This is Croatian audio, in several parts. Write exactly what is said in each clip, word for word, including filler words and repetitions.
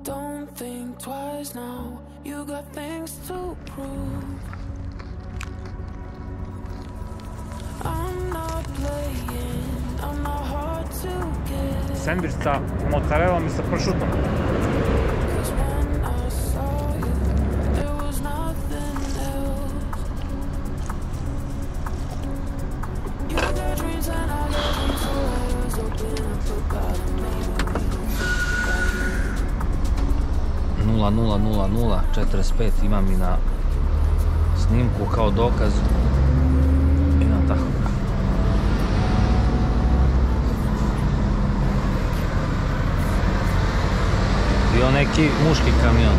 Don't think twice now, you got things to prove. I'm not playing, I'm not hard to get. Sandvič sa mozzarellom i sa pršutom. Cause when I saw you, there was nothing else. You got dreams and I got them, so I was open up about it. Maybe we don't think about you. nula nula nula nula četrdeset pet imam i na snimku kao dokaz. I na tako. Bio neki muški kamion.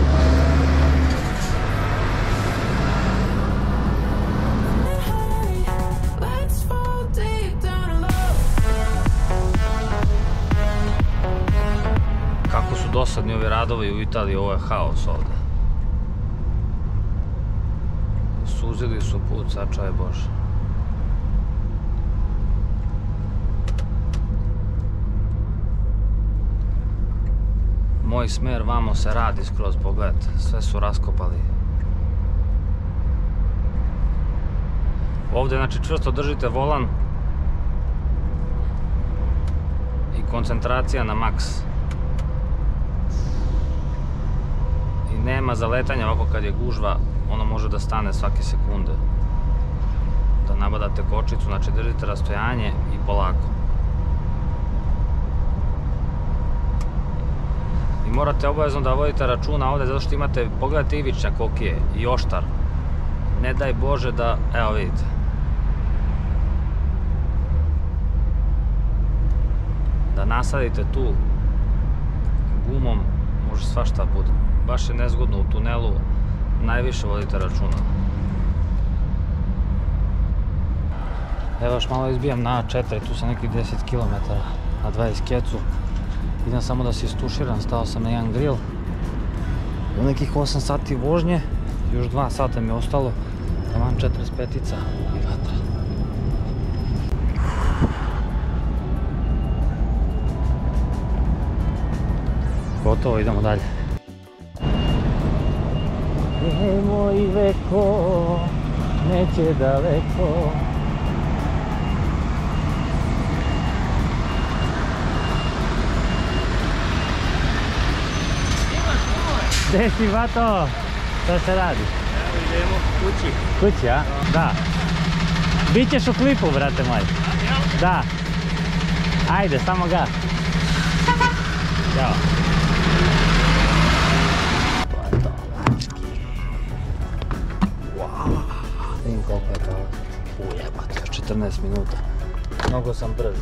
Let's fall deep down in love. Kako su dosadni ovi radovi u Italiji, ovo je haos ovde. Suzili su put, sačuvaj Bože. Moj smer vamo se radi skroz, pogledajte, sve su raskopali. Ovde, znači, čvrsto držite volan i koncentracija na maks. I nema zaletanja, ovako kad je gužva, ono može da stane svake sekunde. Da nabadate kočicu, znači držite rastojanje i polako. I morate obavezno da vodite računa ovde, zato što imate, pogledajte ivičnjak koliki je i oštar. Ne daj Bože da, evo vidite. Da nasadite tu gumom, može svašta bude. Baš je nezgodno u tunelu, najviše vodite računa. Evo još malo izbijam na A četiri, tu sam nekih deset kilometara na dvadeset kecu. Idem samo da se istuširam, stao sam na jedan grill. U nekih osam sati vožnje, još dva sata mi je ostalo, taman četrdeset petica i vatra. Gotovo, idemo dalje. E, moj veko, neće daleko. Gde si, bato? Šta se radi? Evo idemo kući. Kući, a? Da. Bićeš u klipu, brate moj. Da. Ajde, samo gas. Ćao. Vidim koliko je to. Ujebate, još četrnaest minuta. Mnogo sam brz.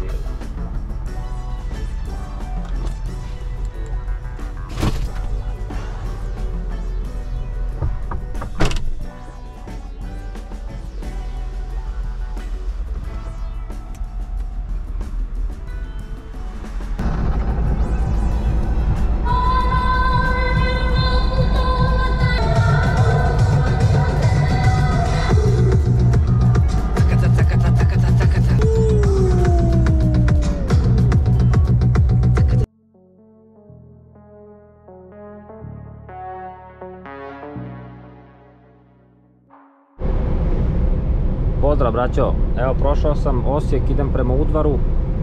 Pozdrav braćo, evo prošao sam Osijek, idem prema Udvaru.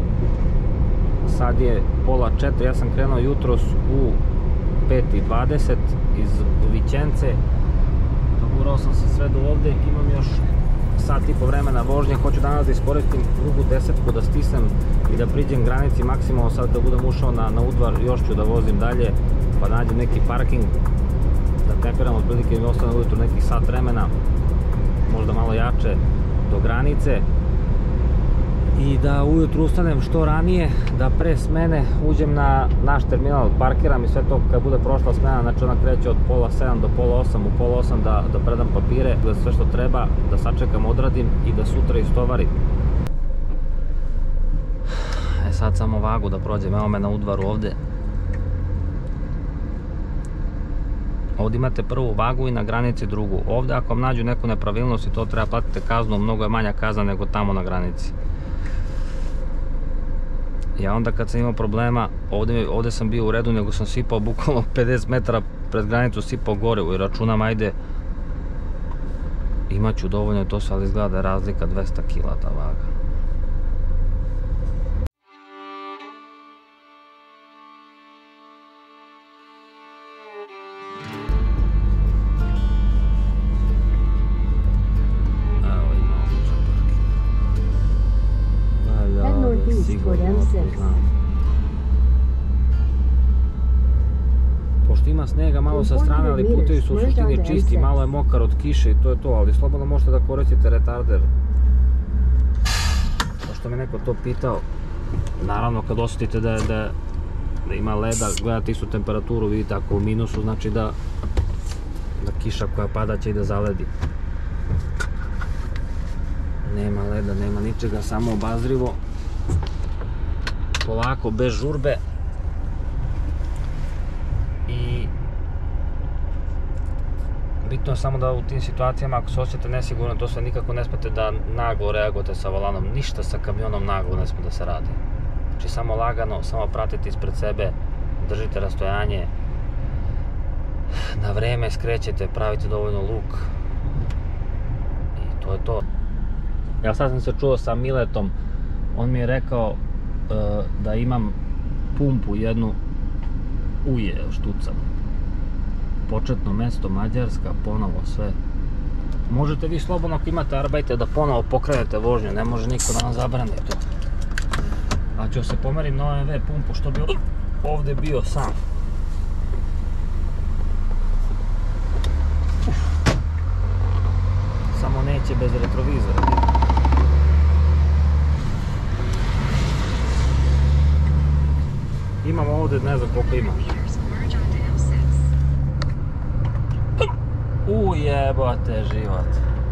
Sad je pola četiri, ja sam krenuo jutros u pet i dvadeset iz Vicence. Dogurao sam se sve do ovde, imam još sat i po vremena vožnje. Hoću danas da iskoristim drugu desetku, da stisnem i da priđem granici maksimalno. Sad da budem ušao na, na Udvar, još ću da vozim dalje, pa nađem neki parking, da temperam otprilike mi ostane ujutru nekih sat vremena, možda malo jače, do granice, i da ujutru ustanem što ranije, da pre smene uđem na naš terminal, parkiram i sve to kad bude prošla smena, znači ona kreće od pola sedam do pola osam, u pola osam da, da predam papire, da sve što treba, da sačekam, odradim i da sutra istovarim. E sad samo vagu da prođem, evo me na Udvaru ovde. Ovdje imate prvu vagu i na granici drugu. Ovdje ako vam nađu neku nepravilnost i to treba platiti kaznu, mnogo je manja kazna nego tamo na granici. Ja onda kad sam imao problema, ovdje, ovdje sam bio u redu, nego sam sipao bukvalno pedeset metara pred granicu, sipao gore i računam, ajde, imat ću dovoljno to sve, ali izgleda da je razlika dvesta kila ta vaga. Pošto ima snega malo sa strane, ali putevi su u suštini čisti, malo je mokar od kiše i to je to, ali slobodno možete da koristite retarder. Pošto me neko to pitao, naravno kad osjetite da, da, da ima leda, gledate istu temperaturu, vidite ako u minusu, znači da, da kiša koja pada će i da zaledi. Nema leda, nema ničega, samo obazrivo. Polako, bez žurbe. I bitno je samo da u tim situacijama, ako se osjećate nesigurno, to sve nikako ne smete da naglo reagujete sa volanom. Ništa sa kamionom naglo ne smije da se radi. Znači samo lagano, samo pratite ispred sebe, držite rastojanje, na vreme skrećete, pravite dovoljno luk i to je to. Ja sad sam se čuo sa Miletom, on mi je rekao uh, da imam pumpu jednu uje štucam. Početno mesto Mađarska, ponovo sve. Možete vi slobodno ako imate arbajte da ponovo pokrenete vožnju, ne može niko da vam zabrani to. A ću se pomerim na O M V pumpu što bi ovdje bio sam. Samo neće bez retrovizora. Imamo ovdje, ne znam koliko ima. Ujebote život.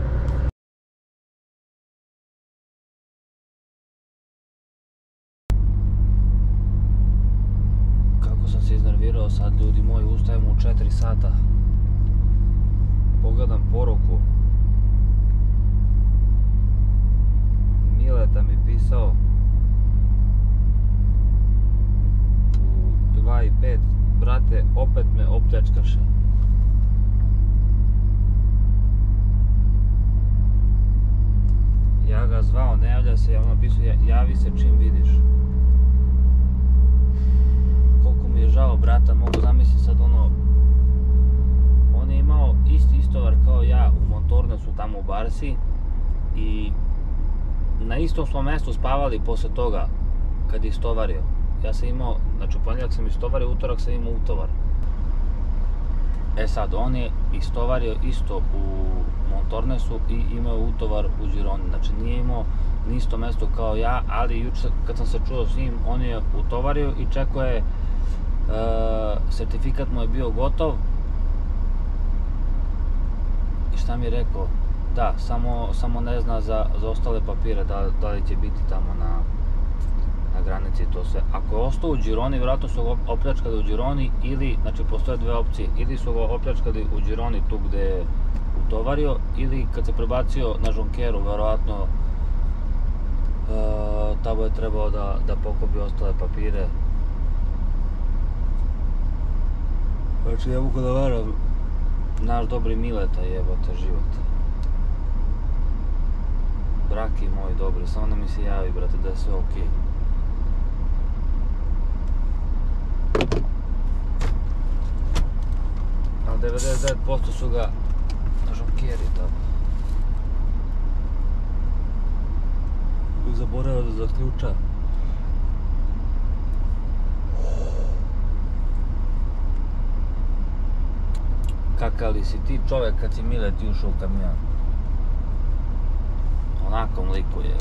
Kako sam se iznervirao sad, ljudi moji, ustajem u četiri sata. Pogledam poruku. Mileta mi pisao u dva i pet, brate, opet me opljačkaše. Ja ga zvao, ne javlja se, ja vam napisao, javi se čim vidiš. Koliko mi je žao brata, mogu zamisliti sad ono, on je imao isti istovar kao ja u Motornesu tamo u Barsi i na istom smo mjestu spavali posle toga kad je istovario. Ja sam imao, znači u ponedjeljak sam istovario, utorak sam imao utovar. E sad, on je istovario isto u Motornesu i imao utovar u Gironi. Znači nije imao ni isto mjesto kao ja, ali jučer kad sam se čuo s njim, on je utovario i čekao je, e, sertifikat mu je bio gotov. I šta mi je rekao? Da, samo, samo ne zna za, za ostale papire, da, da li će biti tamo na, na granici to sve. Ako je ostao u Gironi, vjerojatno su ga opljačkali u Gironi ili, znači postoje dve opcije, ili su ga opljačkali u Gironi tu gdje je utovario, ili kad se prebacio na Žonkeru, vjerojatno uh, tamo je trebao da, da pokupi ostale papire. Znači ja mogu da varam, naš dobri Mileta, jebote život. Braki moji dobri, samo da mi se javi, brate, da je sve okej. Okay. Ali devedeset devet posto su ga Žonkeri tamo. Zaboravio da zaključa. Kakav li si ti čovjek kad si Mileti ušao u kamion? Onakom liku je.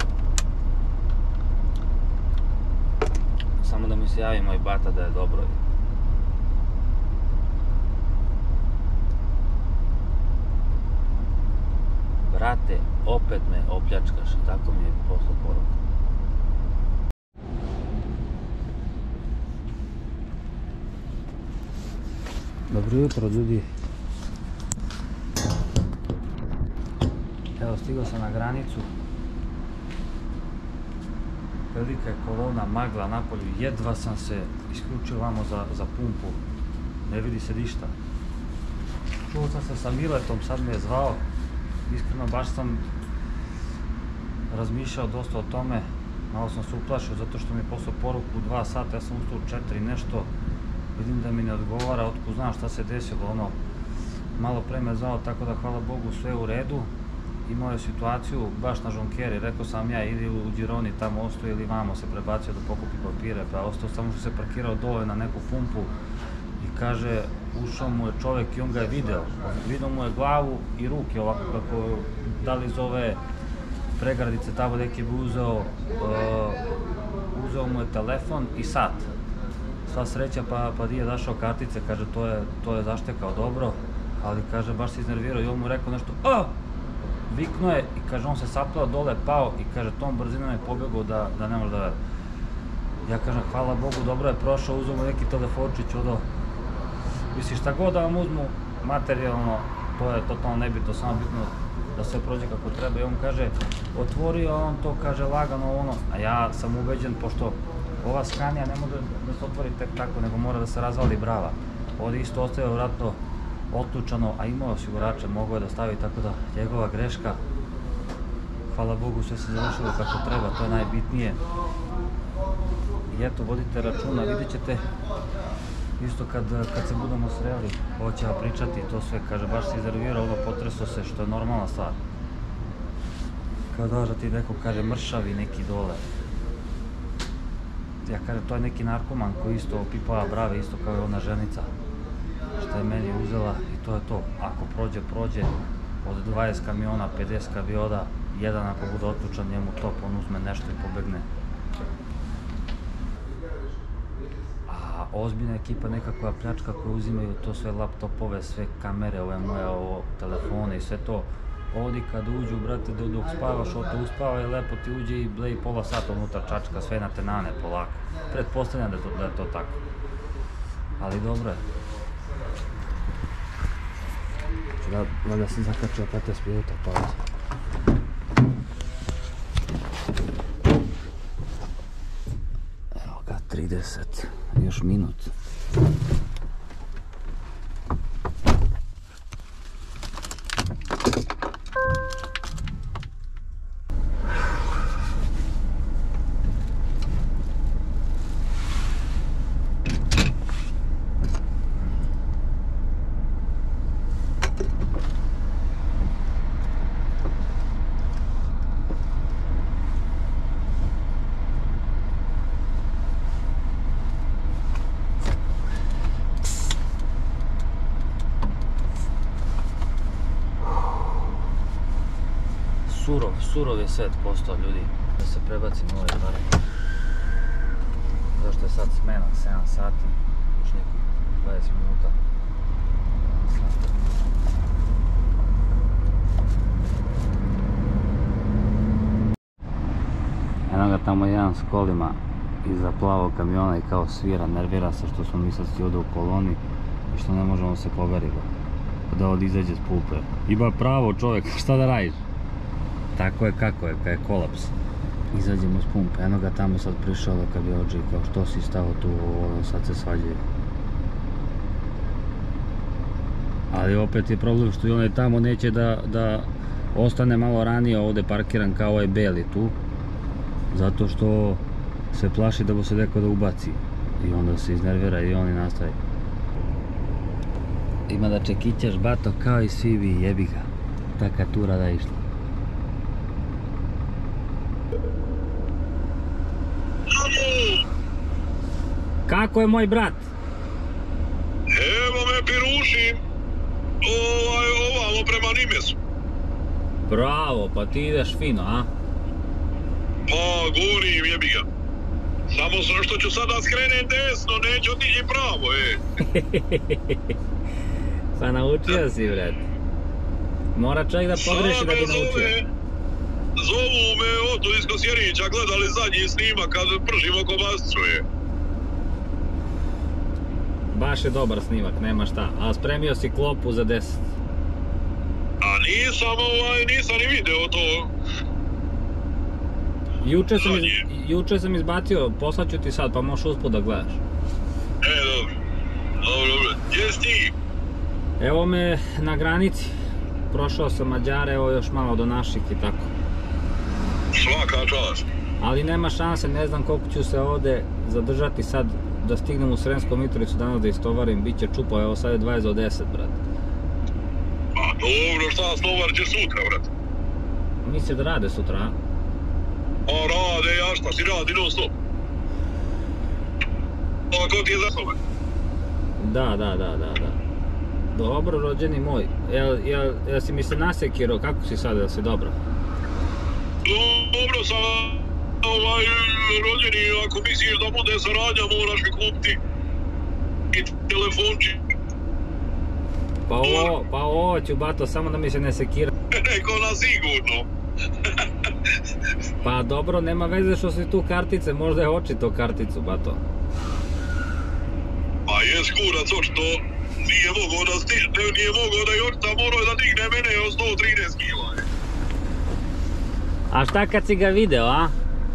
Samo da mi se javi moj bata da je dobro. Brate, opet me opljačkaš, tako mi je poslao poruku. Dobro jutro ljudi. Evo, stigao sam na granicu. velika je kolona, magla napolju, jedva sam se isključio vamo za, za pumpu, ne vidi se ništa. Čuo sam se sa Miletom, sad me je zvao, iskreno baš sam razmišljao dosta o tome, malo sam se uplašio zato što mi je poslao poruku u dva sata, ja sam ustao u četiri nešto, vidim da mi ne odgovara, otkud znam šta se desilo, ono, malo pre me zvao, tako da hvala Bogu sve u redu. Imao je situaciju baš na žonkeri, rekao sam ja idi u Gironi tamo ostao ili vamo se prebacio da pokupi papire, pa ostao samo što se parkirao dole na neku pumpu i kaže ušao mu je čovjek i on ga je video, vidio mu je glavu i ruke ovako kako da li iz ove pregradice tamo neki bi uzeo, uh, uzeo mu je telefon i sat. Sva sreća pa, pa di je dašao kartice, kaže to je, to je zaštekao dobro, ali kaže baš se iznervirao i on mu rekao nešto a! Viknuo je i kaže on se saplao dole, pao i kaže tom brzinom je pobjegao da, da ne može da vede. Ja kažem hvala Bogu dobro je prošao, uzeo mu neki telefončić odo. Misli šta god da vam uzmu materijalno, to je totalno nebitno, samo bitno da sve prođe kako treba i on kaže otvorio on to, kaže lagano ono, a ja sam ubeđen pošto ova Scania ne može da se otvori tek tako, nego mora da se razvali brava. Ovdje isto ostaje vratno otključano, a imao osigurače, mogao je da stavi, tako da njegova greška. Hvala Bogu sve se završilo kako treba, to je najbitnije. I eto, vodite računa, vidjet ćete isto kad, kad se budemo sreli, ovo će vam pričati, to sve, kaže, baš se iznervirao, ono, potreso se, što je normalna stvar. Kao da ti neko kaže mršavi neki dole. Ja kaže, to je neki narkoman koji isto opipava brave, isto kao i ona ženica. Šta je meni uzela i to je to. Ako prođe, prođe, od dvadeset kamiona, pedeset kavioda, jedan ako bude otključan, njemu top, on uzme nešto i pobegne. A ozbiljna ekipa, nekakva pljačka koja uzimaju to sve laptopove, sve kamere, ove moje ovo, telefone i sve to. Ovdje kad uđu, brate, dok spavaš, ovdje uspava i lepo ti uđe i bleji pola sata unutar čačka, sve na tenane, polako. Pretpostavljam da je to, da je to tako. Ali dobro je. Da, valjda sam zakačio petnaest minuta pauze. Evo ga, trideset, još minut. Surov, surov je svet postao, ljudi. Da se prebacim u ovaj bar. Zašto je sad smena, sedam sati, još nekih dvadeset minuta. Eno ga tamo jedan s kolima iza plavog kamiona i kao svira, nervira se što smo mi sad svi ovdje u koloni i što ne možemo se poveriti. Da ovdje izađe s pulpe. Ima pravo čovjek, šta da radiš? Tako je kako je, kad je kolaps. Izađemo s pumpe, eno ga tamo sad prišao da kad je ođe kao što si stao tu, ovo, sad se svađaju. Ali opet je problem što i onaj tamo neće da, da ostane malo ranije ovdje parkiran kao ovaj beli tu. Zato što se plaši da mu se neko da ubaci. I onda se iznervira i oni nastaje. Ima da čekićaš bato kao i svi vi, jebi ga. Taka tura da išla. Kako je moj brat? Evo me pirušim, ovaj, ovamo prema Nimesu. Bravo, pa ti ideš fino, a? Pa, govorim, jebi ga. Samo sam što ću sada skrenem desno, neću otići pravo, e. Pa naučio si, brat. Mora čovjek da pogreši da bi naučio. Zovu me oto iz Kosjerića, gledali zadnji snimak kad pržimo kobasicu, je. Baš je dobar snimak, nema šta. A spremio si klopu za deset. A nisam, ovaj, nisam ni video to. Juče sam, iz, Zadnje. juče sam izbacio, poslaću ti sad pa možeš usput da gledaš. E, dobro. Dobro, dobro. Gdje si ti? Evo me na granici, prošao sam Mađare, evo još malo do naših i tako. Svaka čast. Ali nema šanse, ne znam koliko ću se ovdje zadržati sad da stignem u Sremsku Mitrovicu danas da istovarim, bit će čupo, evo sad je dvadeset do deset, brate. A dobro, šta stovar će sutra, brate? Misle da rade sutra, a? A rade, ja šta si radi non stop? A ko ti je za sobe? Da, da, da, da, da. Dobro, rođeni moj. Jel, jel, jel si mi se nasekirao, kako si sad, jel si dobro? Dobro sam, ovaj, rođeni, ako misliš da bude saradnja, moraš mi kupiti i telefončik. Pa ovo, pa ovo ću, bato, samo da mi se ne sekira. Neko na sigurno. Pa dobro, nema veze što si tu kartice, možda je očito karticu, bato. A jes kurac, očito nije mogao da sti, ne, nije mogao da još tam morao da digne mene od sto trinaest kila. A šta kad si ga video, a?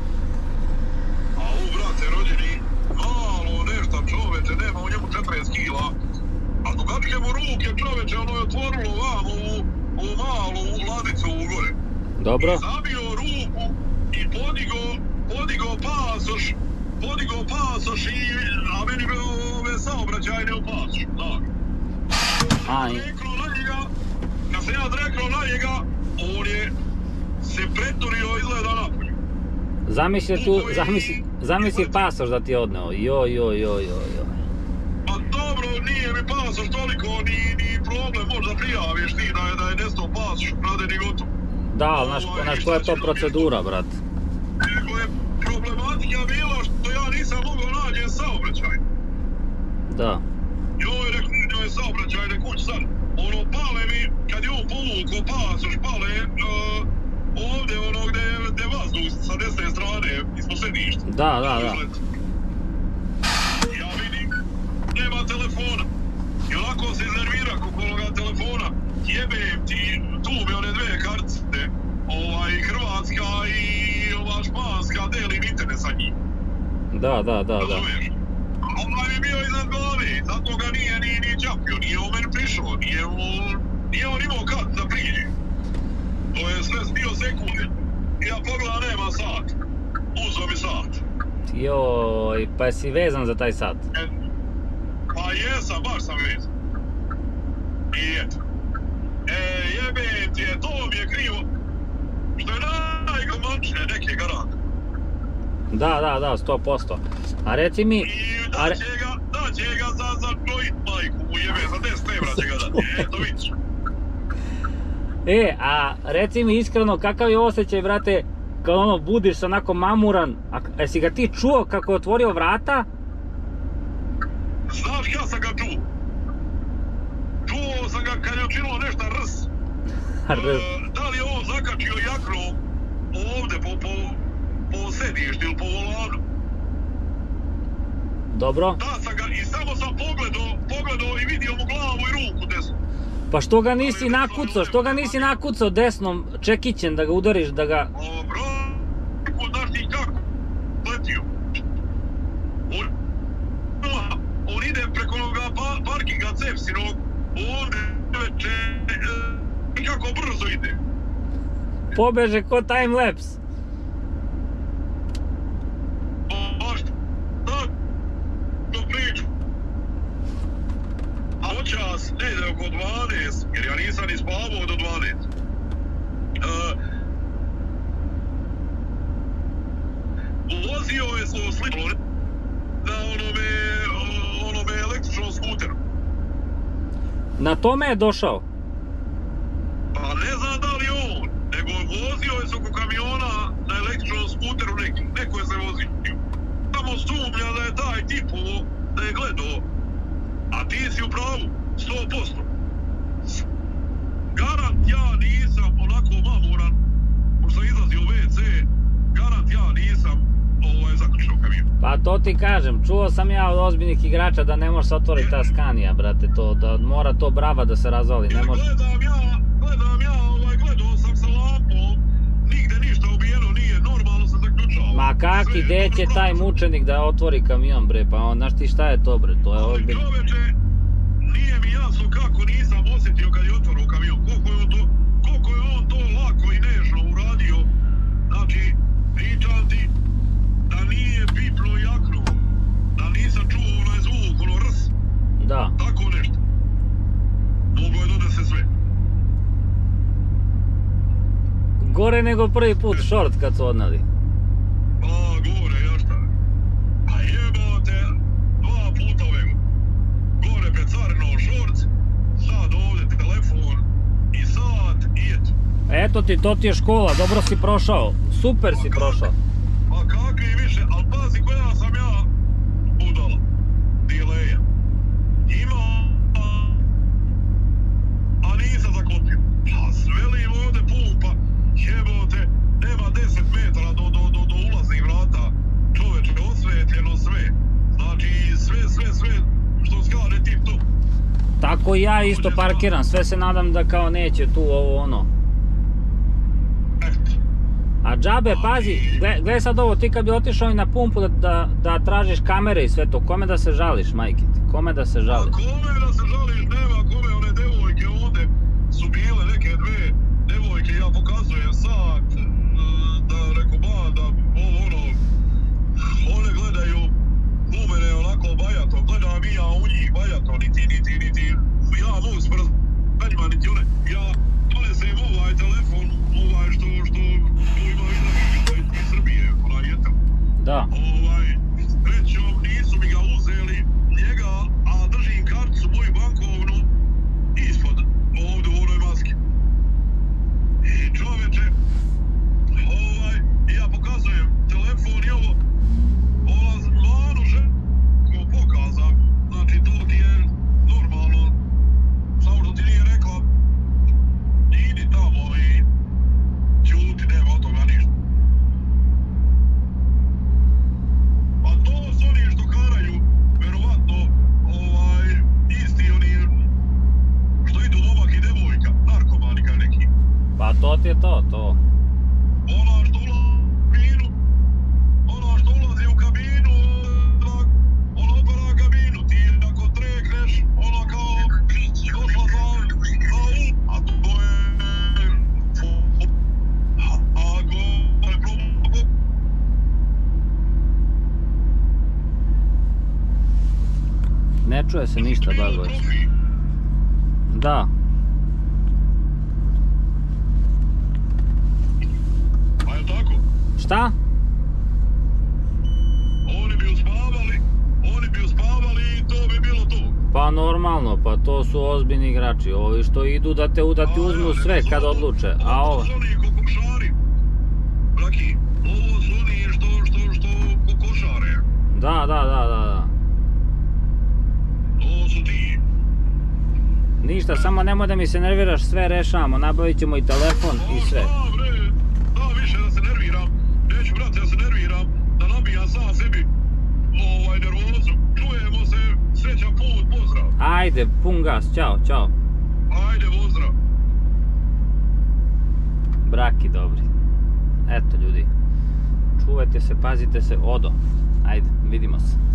A u, brate, rođeni, malo nešto čoveče, nema u njemu četrdeset kila. A dugačke mu ruke, čoveče, ono je otvorilo vam ovu, ovu malu ladicu u gore. Dobro. Zabio ruku i podigo, podigo pasoš, podigo pasoš i, a meni be ove saobraćajne u pasoš, tak. A, i- Reklo na njega, kad sam ja drekao na njega, on je se preturio izgleda napolju. Zamisli tu, zamisli, zamisli pasoš da ti je odneo, joj, joj, joj, joj, joj. Pa dobro, nije mi pasoš toliko, ni, ni problem, možda prijaviš ti da je, da je nestao pasoš, ukraden i gotovo. Da, ali znaš, znaš koja je to procedura, brat? Nego je problematika bila što ja nisam mogao nađen saobraćaj. Da. Joj, rekao, njoj je saobraćajne kuć sad. Ono, pale mi, kad je on povukao pasoš, pale uh, ovdje, ono, gdje, gdje vazduh sa desne strane, ispod središta. Da, da, da. Ja vidim, nema telefona. I onako se iznervira kod onoga telefona. Jebem ti, tu mi one dve kartice, ovaj, hrvatska i ova španska, delim internet sa njim. Da, da, da, da. Razumiješ? Ovaj mi bio iznad glave, zato ga nije ni, ni čapio, nije on meni prišao, nije on, nije on imao kad da priđe. To je sve bio sekunde. Ja pogledam, nema sat. Uzeo mi sat. Joj, pa jesi vezan za taj sat? E, pa jesam, baš sam vezan. I eto. E, jebem ti je, to mi je krivo. Što je najgomančine neke garante. Da, da, da, sto posto. A reci mi... I A re... da će ga, da će ga za, za joint majku mu jebe, za deset evra će ga dati. Eto vidiš. E, a reci mi iskreno, kakav je osjećaj, brate, kad ono budiš se onako mamuran, a jesi ga ti čuo kako je otvorio vrata? Znaš kada sam ga čuo? Čuo sam ga kad je učinilo nešto rs. Rs. E, da li je on zakačio jakro ovdje po, po, po sedištu ili po volanu? Dobro. Da sam ga i samo sam pogledao, pogledao i vidio mu glavu i ruku desnu. Pa što ga nisi nakucao, što ga nisi nakucao desnom čekićem da ga udariš, da ga... O, bro, znaš ti kako? Letio. On, on ide preko onoga pa, parkinga Cepsinog, on veče, e, kako brzo ide. Pobeže ko timelapse. Baš, da, do priču. A očas ne ide oko dvanaest, jer ja nisam ni spavao do dvanaest. Uh, vozio je svoj slično na onome, onome električnom skuteru. Na tome je došao. Pa ne znam da li je on, nego vozio je se oko kamiona na električnom skuteru neki, neko je se vozio. Samo sumnja da je taj tipo da je gledao, a ti si u pravu, sto posto. Garant ja nisam onako mamuran, pošto izlazi u ve ce, garant ja nisam ovaj, zaključao kamion. Pa to ti kažem, čuo sam ja od ozbiljnih igrača da ne može se otvoriti ta Scania, brate, to, da mora to brava da se razvali, ne može... Gledam ja, gledam ja, ovaj, gledao sam sa lampom, nigde ništa ubijeno nije, normalno sam zaključio Ma kaki, Sve, gdje će dobro, taj dobro. mučenik da otvori kamion bre, pa on, znaš ti šta je to bre, to je Ali ozbiljno. čoveče, nije mi jasno kako nisam osjetio kad je otvorao kamion. Koliko je on to, koliko je on to lako i nežno uradio. Znači, pričam ti da nije piplo i jaknuo. Da nisam čuo onaj zvuk, ono rs. Da. Tako nešto. Moglo je dodati se sve. Gore nego prvi put short kad su odnali. Pa gore, ja šta? A jebate, dva puta ove gore pred carino šorc, sad ovdje telefon i sat i eto. Eto ti, to ti je škola, dobro si prošao. Super si prošao. Pa kakvi više, ali pazi koja sam ja budala. Dileja. Ima, a, a nisam zaklopio. Pa svelim ovdje pumpa, jebote, nema deset metara do, do, do, do ulaznih vrata. Čoveče, osvetljeno sve. Znači, sve, sve, sve, što skade tip tu. Tako i ja isto parkiram, sve se nadam da kao neće tu ovo ono. Eto. A džabe, pazi, gle, gle sad ovo, ti kad bi otišao i na pumpu da, da, da tražiš kamere i sve to, kome da se žališ, majke ti? Kome da se A žališ? kome da se žališ, nema kome, one devojke ovdje su bile neke dve devojke, ja pokazujem sad, e, da reko ba, da ovo ono, one gledaju u mene onako bajato, gledam i ja u njih bajato, niti, niti, niti, ja mogu smrz, njima niti one, ja donesem ovaj telefon, ovaj što, što, što ima iza iz Srbije, onaj jetel. Da. Ovaj, srećom nisu mi ga uzeli njega, a držim karticu moju bankovnu ispod ovdje u onoj maski. I čoveče, ovaj, ja pokazujem telefon i ovo, ova manu ženu pokazam, znači to ti je normalno, samo što ti nije rekla, idi tamo i ćuti, nema od toga ništa. A to su oni što karaju, verovatno, ovaj, isti oni što idu momak i devojka, narkomani kaj neki. Pa to ti je to, to. Ona što ulazi u kabinu, ona što ulazi u kabinu, ona, ona opera kabinu, ti ako trekneš, ona kao došla za, za u, a to je, a, a gore probu, Ne čuje se ništa, Bagović. Da. Pa je tako? Šta? Oni bi uspavali, oni bi uspavali i to bi bilo to. Pa normalno, pa to su ozbiljni igrači. Ovi što idu da te, da ti uzmu sve kad odluče. A ovo... Ovo su oni kokošari. Braki, ovo su oni što, što, što kokošare. Da, da, da, da, da. To su ti. Ništa, samo nemoj da mi se nerviraš, sve rešavamo. Nabavit ćemo i telefon i sve. Da, bre, da više da se nerviram. Neću, brate, da se nerviram, da nabijam sam sebi ovaj nervozu. Čujemo se, srećan put, pozdrav. Ajde, pun gas, čao, čao. Ajde, pozdrav. Braki dobri. Eto ljudi. Čuvajte se, pazite se, odo. Ajde, vidimo se.